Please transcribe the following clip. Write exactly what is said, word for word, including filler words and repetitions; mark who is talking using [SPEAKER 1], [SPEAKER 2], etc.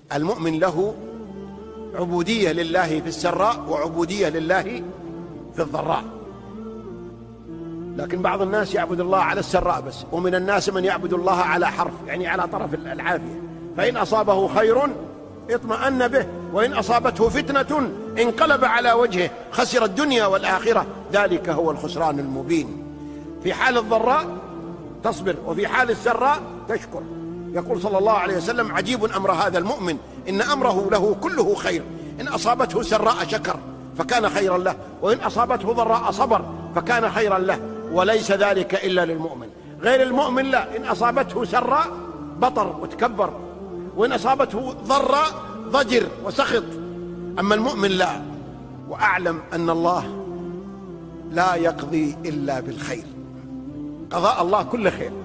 [SPEAKER 1] المؤمن له عبودية لله في السراء وعبودية لله في الضراء، لكن بعض الناس يعبد الله على السراء بس، ومن الناس من يعبد الله على حرف، يعني على طرف العافية، فإن أصابه خير اطمأن به، وإن أصابته فتنة انقلب على وجهه خسر الدنيا والآخرة، ذلك هو الخسران المبين. في حال الضراء تصبر، وفي حال السراء تشكر. يقول صلى الله عليه وسلم: عجيب أمر هذا المؤمن، إن أمره له كله خير، إن أصابته سراء شكر فكان خيرا له، وإن أصابته ضراء صبر فكان خيرا له، وليس ذلك إلا للمؤمن. غير المؤمن لا، إن أصابته سراء بطر وتكبر، وإن أصابته ضراء ضجر وسخط، أما المؤمن لا. وأعلم أن الله لا يقضي إلا بالخير، قضاء الله كل خير.